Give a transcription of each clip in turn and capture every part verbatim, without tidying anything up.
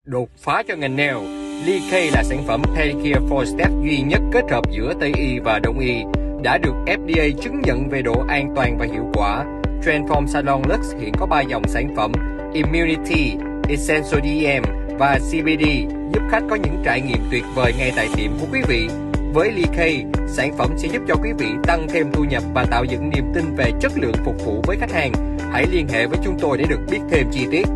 Đột phá cho ngành nail, Lee K là sản phẩm pedicure four step duy nhất kết hợp giữa Tây y và Đông y, đã được F D A chứng nhận về độ an toàn và hiệu quả. Transform Salon Lux hiện có ba dòng sản phẩm Immunity, Essential D M và C B D, giúp khách có những trải nghiệm tuyệt vời ngay tại tiệm của quý vị. Với Lee K, sản phẩm sẽ giúp cho quý vị tăng thêm thu nhập và tạo dựng niềm tin về chất lượng phục vụ với khách hàng. Hãy liên hệ với chúng tôi để được biết thêm chi tiết.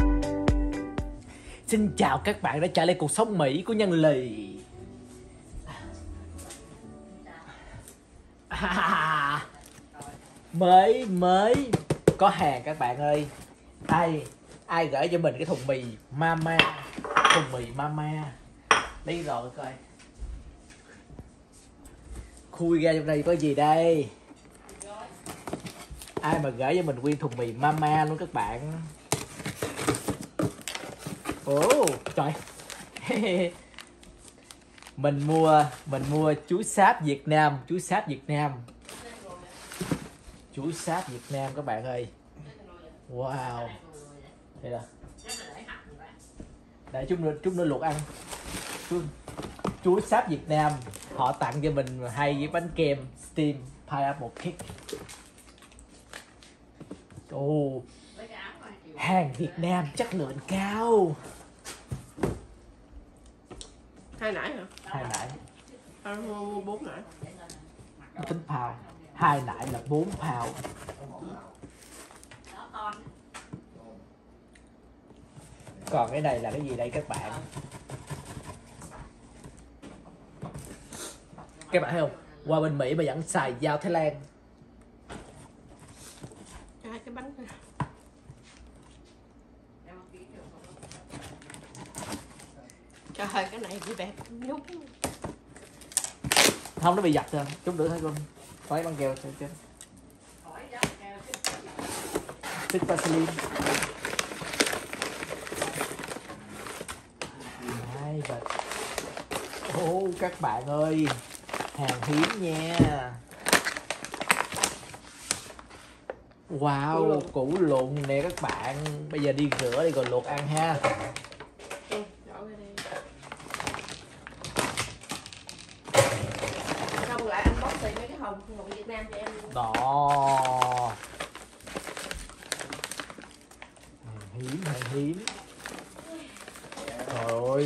Xin chào các bạn đã trở lại cuộc sống Mỹ của Nhân Lì. À, mới mới có hàng các bạn ơi. Ai ai gửi cho mình cái thùng mì Mama, thùng mì Mama. Đi rồi coi. Khui ra trong đây có gì đây? Ai mà gửi cho mình nguyên thùng mì Mama luôn các bạn. Ồ, trời. Mình mua mình mua chú sáp Việt Nam, chú sáp Việt Nam. Chú sáp Việt Nam các bạn ơi. Wow. Đây là. Để chút nữa chút nữa luộc ăn. Chú, chú sáp Việt Nam họ tặng cho mình hai cái bánh kem steam pineapple cake. Ồ. Hàng Việt Nam chất lượng cao. Hai nải hả? Hai nải. Hai mua bốn nải. Tính pound. Hai nải là bốn pound. Còn cái này là cái gì đây các bạn? Các bạn thấy không? Qua bên Mỹ mà vẫn xài dao Thái Lan. Hai cái bánh này. Trời ơi, cái này bị bẹp nhúc. Không, nó bị giặt rồi. Chút nữa thôi con. Phải băng keo trên. Thích Vaseline. Hai bịch. Ô các bạn ơi, hàng hiếm nha. Wow, củ lùn nè các bạn. Bây giờ đi rửa đi rồi luộc ăn ha. Ừ, dọn ra đây. Xong lại anh bóc tiền mấy cái hồng hồng Việt Nam cho em. Đó. Hàng hiếm, hàng hiếm. Trời ơi.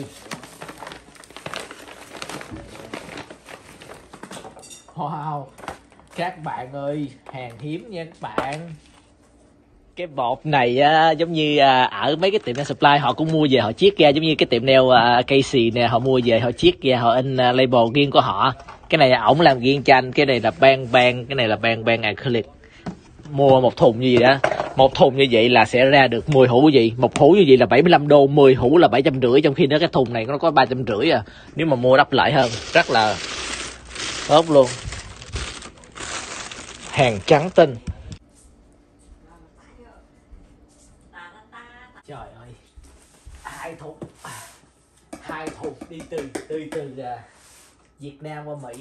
Wow. Các bạn ơi, hàng hiếm nha các bạn. Cái bột này á, giống như à, ở mấy cái tiệm nail supply họ cũng mua về họ chiết ra, giống như cái tiệm nail à, Casey nè, họ mua về họ chiết ra, họ in à, label riêng của họ. Cái này ổng làm riêng cho anh, cái này là ban ban, cái này là ban ban acrylic. Mua một thùng như vậy đó, một thùng như vậy là sẽ ra được mười hũ gì, một hũ như vậy là bảy mươi lăm đô, mười hũ là bảy trăm rưỡi, trong khi đó cái thùng này nó có ba trăm rưỡi à. Nếu mà mua đắp lại hơn, rất là tốt luôn. Hàng trắng tinh. Trời ơi, hai thùng, hai thùng đi từ từ từ uh, Việt Nam qua Mỹ.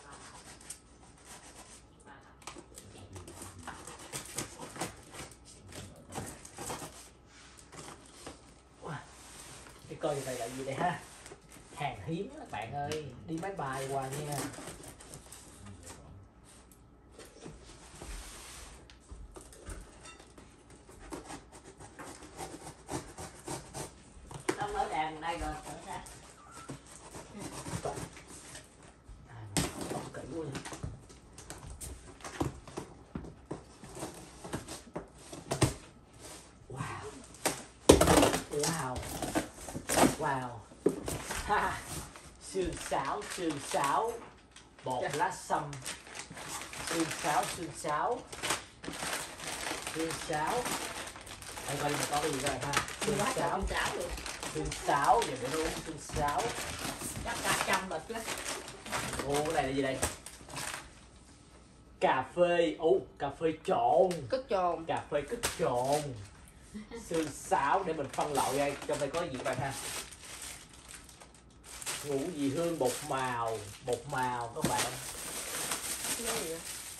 Cái coi như này là gì đây ha? Hàng hiếm các bạn ơi, đi máy bay qua nha. Đây rồi, ra. À, kỹ quá. Wow. Wow. Wow. Ha. Xương sáo, xương sáo. Bột lá sâm. Xương sáo, xương sáo. Xương sáo. Đây coi mà có cái gì rồi ha. Xương sáo. Xương sáo, vậy để luôn xương sáo. Chắc cả trăm bịch đó. Ô, cái này là gì đây? Cà phê, ô, cà phê trộn. Cất trộn. Cà phê cất trộn. Xương sáo để mình phân loại ra, trong đây có gì các bạn ha? Ngũ vị hương bột màu, bột màu các bạn. Cái gì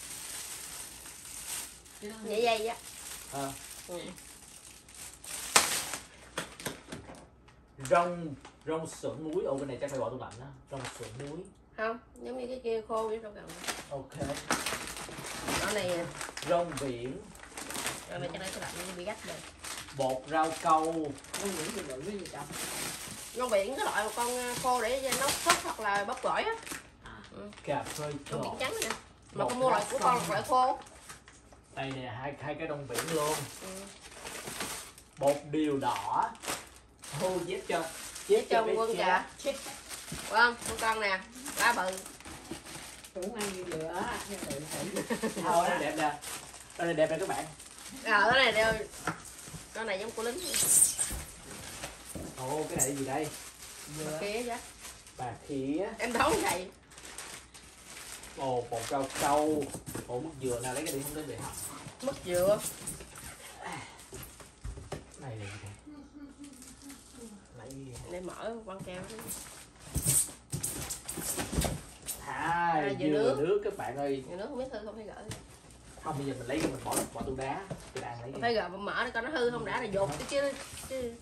vậy? Vậy dây á. À. Ừ. Rong rong sườn muối. Ồ, cái này chắc phải bỏ tủ lạnh đó. Rong sườn muối. Không, giống như cái kia khô chứ đâu cần. Ok. Đó này Rong biển. rồi mày cho nó cái lạnh nó bị gắt rồi. Bột rau câu. Rong biển thì bự cái gì đâu. Rong biển cái loại mà con khô để nấu sốt hoặc là bắp gỏi á. Ừ. Cà phê Rong biển trộn. trắng nè. Mà Bột con mua loại của con là loại khô. Đây nè, hai hai cái rong biển luôn. Ừ. Bột điều đỏ. Thu chép cho. Chép cho cái quân chép. kìa. Vâng, con con nè, lá bự. Tưởng ăn gì nữa. Thôi, nó đẹp nè. Cái này đẹp nè các bạn. Ờ, cái này đeo. Cái này giống của lính. Ồ, cái này gì đây? Bà kia chứ. Bà khía. Em đoán vậy. Ồ, bột rau câu. Ồ, mứt dừa nào lấy cái đi không đến bị học. Mứt dừa. Này là gì đây? Lấy gì? Để mở quăng keo. À, À, dừa dừa nước. nước các bạn ơi. Dừa nước không biết hư không phải gỡ. Không, bây giờ mình lấy cái mình bỏ bỏ tủ đá. Tôi đang lấy Phải gỡ mở để coi nó hư không đã là dột chứ chứ. chứ.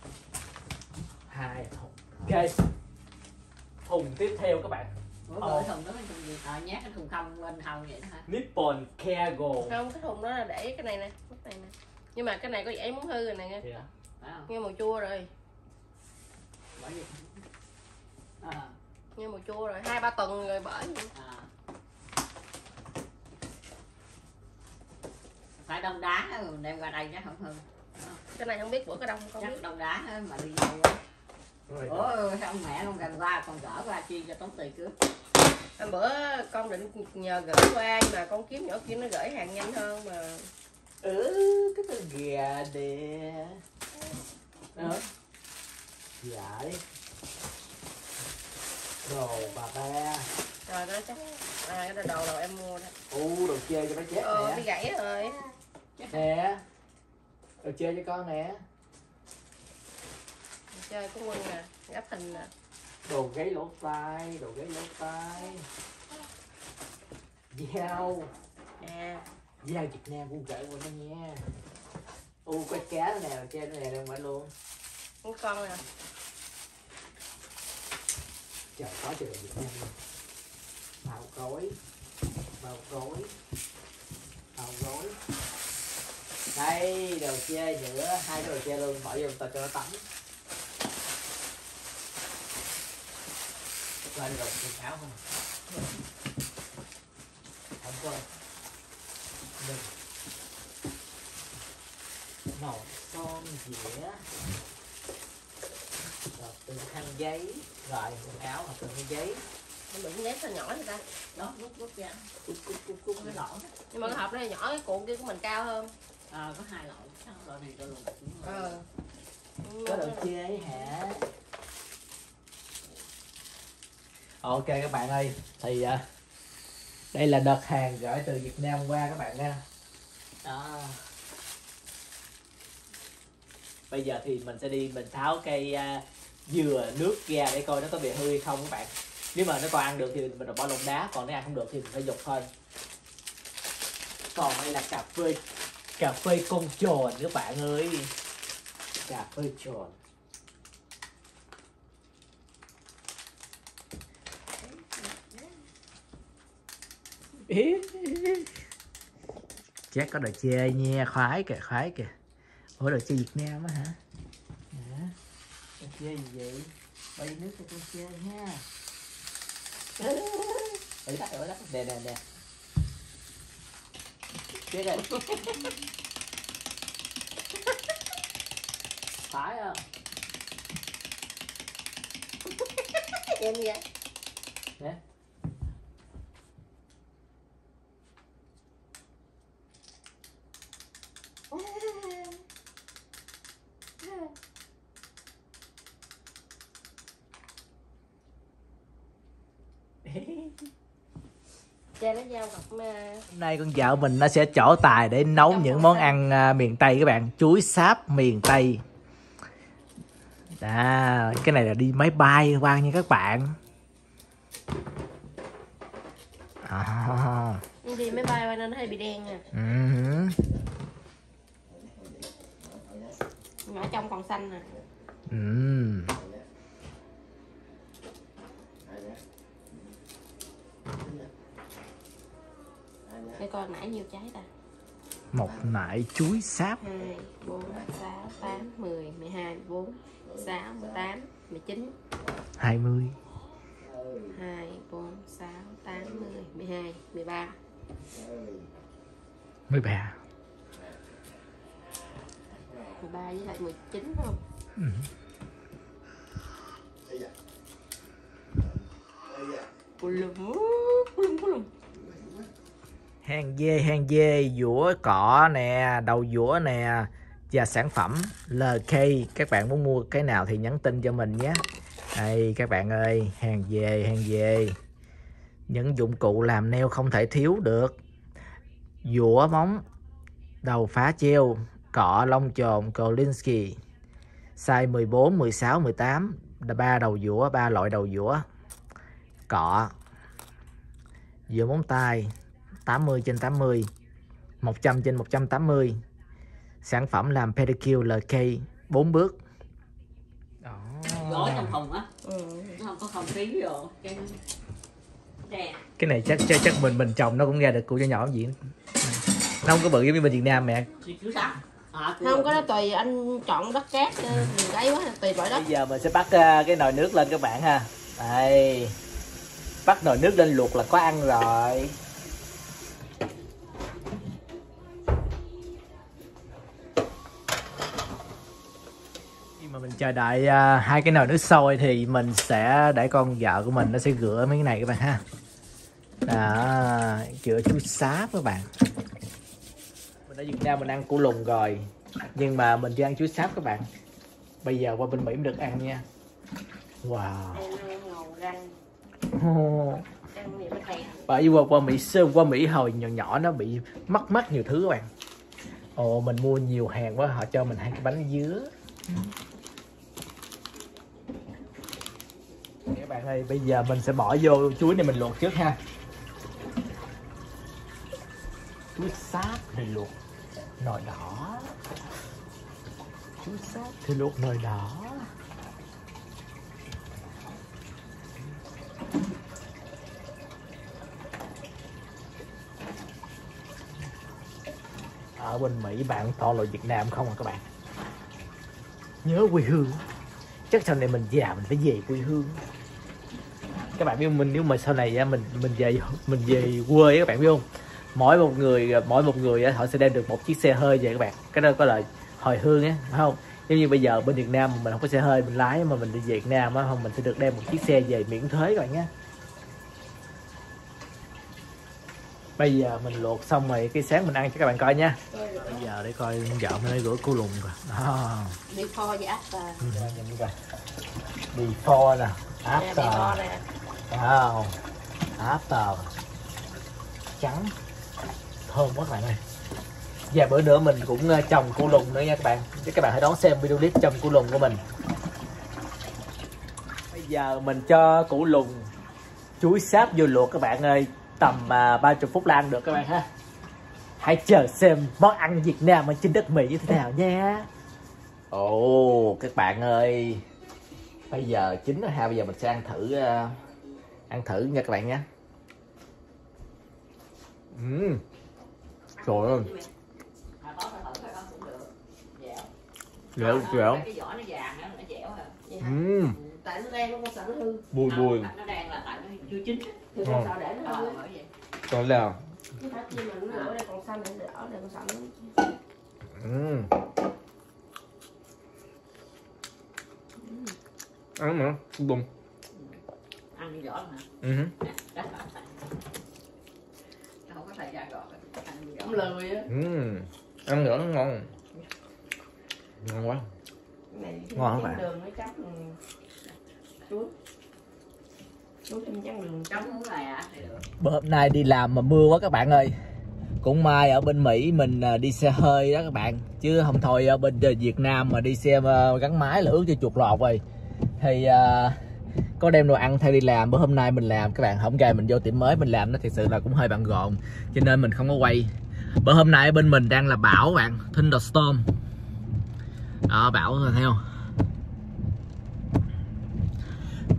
hai thùng. Ok. Thùng tiếp theo các bạn. Ủa gửi thùng đó bên thùng gì? À, nhát cái thùng không bên hông vậy đó hả? Nippon Cargo. Không, cái thùng đó là để cái này nè, mứt này nè. Nhưng mà cái này có giấy muốn hư rồi nè nghe. Thì đó. Phải không? Nghe mùi chua rồi. Bởi vì à, Nghe mùi chua rồi, hai ba tuần rồi bởi. à. Phải đông đá á, mình đem qua đây chắc không hư. Cái này không biết bữa cái đông không Chắc biết. đông đá á, mà đi đâu á. Rồi. Ủa sao ông mẹ không cần qua con gỡ qua chi cho tốn tiền cướp. Hôm bữa con định nhờ gửi qua nhưng mà con kiếm nhỏ kia nó gửi hàng nhanh hơn mà. Ừ, cái con gà nè. Đó. Giải. Đồ bà ba. Rồi đó chắc. À cái đồ đồ em mua đó. U, đồ chơi cho bé chết Ờ nè. bị gãy rồi. Nè. Đồ chơi cho con nè. Chơi có quân nè, gấp hình nè. Đồ gáy lỗ tai, đồ gáy lỗ tai. Dao. À. Dao Việt Nam cũng gửi qua đó nha. U, có cá nữa nè, chơi nữa nè, đừng phải luôn. Con con nè. Trời, có trời Việt Nam luôn. Màu gói. Màu gói. Màu gói. Đây, đồ chơi nữa, hai cái đồ chơi luôn, bỏ vô ta cho nó tắm. Lên rồi, quần áo không? Không có. Đừng. Màu son dĩa. Rồi, từng khăn giấy. Rồi, quần áo hoặc từng khăn giấy. Nó đựng nhét sao nhỏ vậy ta. Đó, rút rút ra. Cúc cúc cúc cúc. Cái lỗ đó. Nhưng mà cái hộp này nhỏ, cái cuộn kia của mình cao hơn. À, có hai lỗ. Sao lỗ này cho luôn. Ờ. Có đồ chơi hả? Ok các bạn ơi, thì uh, đây là đợt hàng gửi từ Việt Nam qua các bạn nha. Đó. Bây giờ thì mình sẽ đi mình tháo cây uh, dừa nước ra để coi nó có bị hư hay không các bạn. Nếu mà nó còn ăn được thì mình bỏ lông đá, còn nếu ăn không được thì mình phải dục thôi. Còn đây là cà phê cà phê con trồn các bạn ơi. Cà phê trồn. Chắc có đồ chơi nha, khoái kìa, khoái kìa. Ủa đồ chơi Việt Nam á hả? Hả? Đồ chơi gì vậy? Bay nước cho con chơi nha. Ở đó, ở đó, nè nè nè. Chết rồi. Phải không? Em vậy. Nè. Cha nó giao cọc mà. Hôm nay con vợ mình nó sẽ trổ tài để nấu những món ăn uh, miền Tây các bạn. Chuối sáp miền Tây. À, cái này là đi máy bay qua nha các bạn. À. Nhưng đi máy bay qua nên nó hơi bị đen nha. Uh-huh. Mà ở trong còn xanh nè. Uhm. Để coi nãy nhiêu trái ta. Một nải chuối sáp. Hai, bốn, sáu, tám, mười, mười hai, mười bốn, mười sáu, mười tám, mười chín, Hai mươi. Hai, bốn, sáu, tám, mười, mười hai, mười ba, Mười ba. mười ba với lại mười chín không? Ừ. Culum, culum, culum. Hang dê, hang dê, dũa cỏ nè, đầu dũa nè và sản phẩm lờ cây. Các bạn muốn mua cái nào thì nhắn tin cho mình nhé. Đây các bạn ơi, hàng dê, hàng dê. Những dụng cụ làm nail không thể thiếu được. Dũa móng, đầu phá treo, cọ lông chồn, Kolinsky. Size mười bốn, mười sáu, mười tám, ba đầu dũa, ba loại đầu dũa. Cọ, dũa móng tay tám mươi trên tám mươi, một trăm trên một trăm tám mươi. Sản phẩm làm pedicure lờ cây bốn bước. Gói trong thùng á. Ừ. Nó không có không khí rồi. Cái đè. Cái này chắc chắc, chắc mình mình trồng nó cũng ra được củ cho nhỏ gì. Nó không có bự giống như bên Việt Nam mẹ. Chú sắp. À, Không có, nó tùy anh chọn đất cát đừng gáy quá, tùy loại đất. Bây giờ mình sẽ bắt uh, cái nồi nước lên các bạn ha. Đây. Bắt nồi nước lên luộc là có ăn rồi. Khi mà mình chờ đợi uh, hai cái nồi nước sôi thì mình sẽ để con vợ của mình nó sẽ rửa mấy cái này các bạn ha. Đó, rửa chuối sáp các bạn. Mình ở Việt Nam mình ăn củ lùng rồi, nhưng mà mình chưa ăn chuối sáp các bạn. Bây giờ qua bên Mỹ mới được ăn nha. Wow. Oh. Bởi vì qua, qua Mỹ sơn qua Mỹ hồi nhỏ nhỏ nó bị mắc mắc nhiều thứ các bạn. Ồ, mình mua nhiều hàng quá họ cho mình hai cái bánh dứa. Các bạn ơi, bây giờ mình sẽ bỏ vô chuối này mình luộc trước ha. Chuối sáp thì luộc nồi đỏ. Chuối sáp thì luộc nồi đỏ. Ở bên Mỹ bạn toàn loại Việt Nam không à các bạn. Nhớ quê hương. Chắc sau này mình già mình phải về quê hương. Các bạn biết không, mình nếu mà sau này mình mình về mình về quê các bạn biết không? Mỗi một người mỗi một người họ sẽ đem được một chiếc xe hơi về các bạn. Cái đó có là hồi hương á, phải không? Giống như bây giờ bên Việt Nam mình không có xe hơi mình lái mà mình đi về Việt Nam á, không mình sẽ được đem một chiếc xe về miễn thuế các bạn nhé. Bây giờ mình luộc xong rồi cái sáng mình ăn cho các bạn coi nha. Bây giờ để coi vợ mình đã rửa củ lùng rồi. Đó. Before và after. Before nè, after. Before nè. Wow. After. Trắng. Thơm quá các bạn ơi. Và bữa nữa mình cũng trồng củ lùng nữa nha các bạn. Chứ các bạn hãy đón xem video clip trồng củ lùng của mình. Bây giờ mình cho củ lùng chuối sáp vô luộc các bạn ơi. Tầm ba mươi phút là ăn được các bạn ha. Hãy chờ xem món ăn Việt Nam ở trên đất Mỹ như thế nào nha. Ồ oh, các bạn ơi, bây giờ chín rồi ha. Bây giờ mình sẽ ăn thử uh, ăn thử nha các bạn nhé. uhm. Trời ơi, dẻo dẻo. Cái vỏ nó vàng nó dẻo rồi. uhm. Tại nó đen nó sợ nó hư. Bùi bùi. Nó đen là tại nó chưa chín. Thì con sợ để nó hư. Còn nào. Chứ phải chi mà nó ở đây còn xanh để ở đây con sợ nó. uhm. Ăn nữa, bùm. Ăn đi vỏ hả? Ừ. Nó không có thời gian gọt. Cũng lười á. uhm. Ăn nữa nó ngon. Ngon quá. Này Ngon các bạn. đường nó chấm chuối. Chuối thêm chấm đường Chấm muốn này à thì được. Bữa hôm nay đi làm mà mưa quá các bạn ơi. Cũng may ở bên Mỹ mình đi xe hơi đó các bạn. Chứ không thôi ở bên Việt Nam mà đi xe gắn máy là ướt cho chuột lọt rồi. Thì uh, có đem đồ ăn theo đi làm. Bữa hôm nay mình làm các bạn, không gài mình vô tiệm mới mình làm nó thật sự là cũng hơi bận rộn. Cho nên mình không có quay. Bữa hôm nay ở bên mình đang là bão bạn, Thunderstorm. Đó bão thấy không?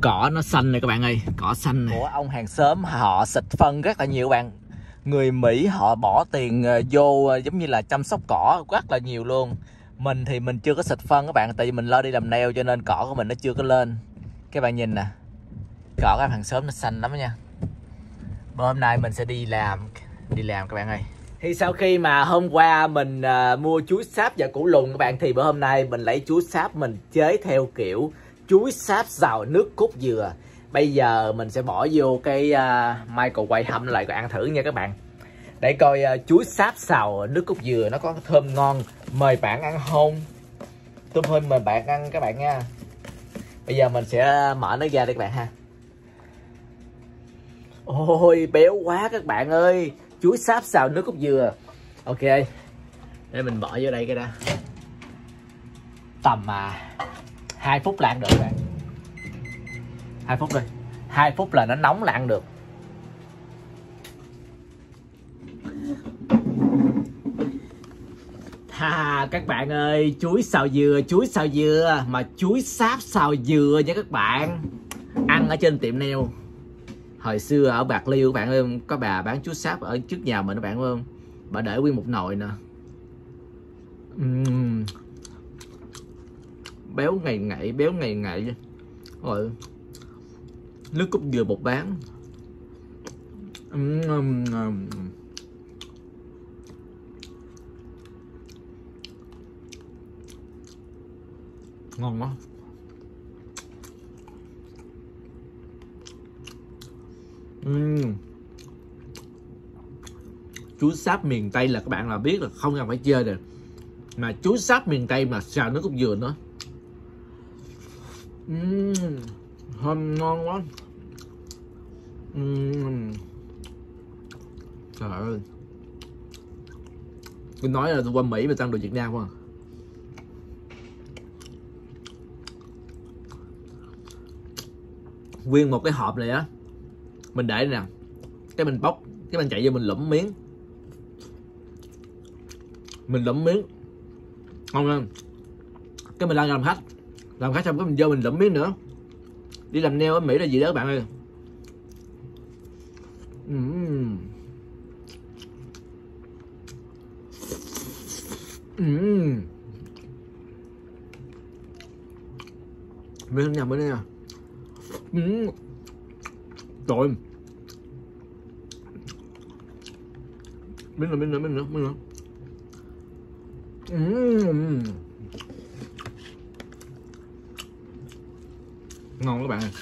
cỏ nó xanh này các bạn ơi, cỏ xanh này. Của ông hàng xóm họ xịt phân rất là nhiều bạn. Người Mỹ họ bỏ tiền vô giống như là chăm sóc cỏ rất là nhiều luôn. Mình thì mình chưa có xịt phân các bạn, tại vì mình lo đi làm nail cho nên cỏ của mình nó chưa có lên. Các bạn nhìn nè, cỏ các hàng xóm nó xanh lắm nha. Bữa hôm nay mình sẽ đi làm, đi làm các bạn ơi. Thì sau khi mà hôm qua mình uh, mua chuối sáp và củ lùn các bạn, thì bữa hôm nay mình lấy chuối sáp mình chế theo kiểu chuối sáp xào nước cốt dừa. Bây giờ mình sẽ bỏ vô cái uh, microwave hâm lại rồi ăn thử nha các bạn. Để coi uh, chuối sáp xào nước cốt dừa nó có thơm ngon. Mời bạn ăn không? Tôi hơn mời bạn ăn các bạn nha. Bây giờ mình sẽ mở nó ra đây các bạn ha. Ôi béo quá các bạn ơi. Chuối sáp xào nước cốt dừa. Ok, để mình bỏ vô đây cái đã. Tầm mà hai phút là ăn được các bạn. Hai phút thôi. Hai phút là nó nóng là ăn được. Ha, các bạn ơi, chuối xào dừa, chuối xào dừa mà chuối sáp xào dừa nha các bạn. Ăn ở trên tiệm nail. Hồi xưa ở Bạc Liêu các bạn ơi, có bà bán chuối sáp ở trước nhà mình các bạn ơi. Bà để nguyên một nồi nè. Uhm. Béo ngậy ngậy, béo ngậy ngậy. Rồi nước cốt dừa bột bán. Uhm. Ngon quá. Uhm. Chuối sáp miền Tây là các bạn là biết là không cần phải chơi rồi. Mà chuối sáp miền Tây mà xào nước cốt dừa nữa. Uhm. Thơm ngon quá. Uhm. Trời ơi, tôi nói là tôi qua Mỹ mà ăn đồ Việt Nam không à. Nguyên một cái hộp này á, mình để nè, cái mình bóc, cái mình chạy vô mình lụm miếng, mình lụm miếng, không không, cái mình đang làm khách, làm khách xong cái mình vô mình lụm miếng nữa. Đi làm nail ở Mỹ là gì đó các bạn ơi. Uhm. Uhm. Miếng nha, miếng nha. Uhm. Trời, miếng nữa, miếng nữa, miếng nữa, miếng nữa. Uhm. Ngon các bạn ơi.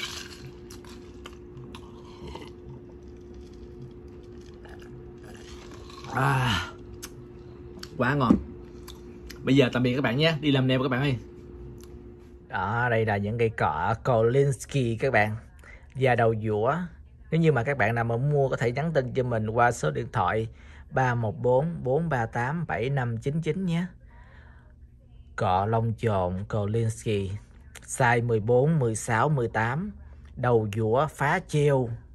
À, quá ngon. Bây giờ tạm biệt các bạn nhé, đi làm nail các bạn ơi. Đó, đây là những cây cọ Kolinsky các bạn, da đầu dũa. Nếu như mà các bạn nào mà mua có thể nhắn tin cho mình qua số điện thoại ba một bốn bốn ba tám bảy năm chín chín nhé. Cọ lông chồn Kolinsky, size mười bốn, mười sáu, mười tám, đầu dũa phá treo.